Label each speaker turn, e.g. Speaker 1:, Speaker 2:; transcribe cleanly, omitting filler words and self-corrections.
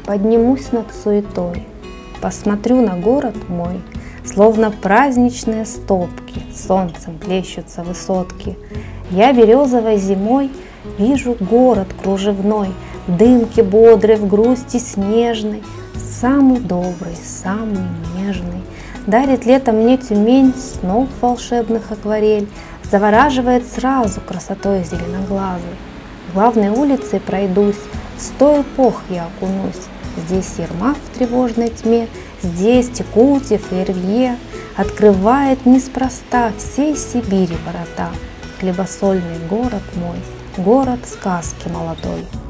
Speaker 1: поднимусь над суетой, посмотрю на город мой, словно праздничные стопки, солнцем плещутся высотки. Я березовой зимой вижу город кружевной, в дымке бодрой, в грусти снежной, самый добрый, самый нежный. Дарит лето мне Тюмень снов волшебных акварель, завораживает сразу красотой зеленоглазой. Главной улицей пройдусь, в 100 эпох я окунусь. Здесь Ермак в тревожной тьме, здесь Текутев и Релье открывает неспроста всей Сибири ворота. Хлебосольный город мой, город сказки молодой.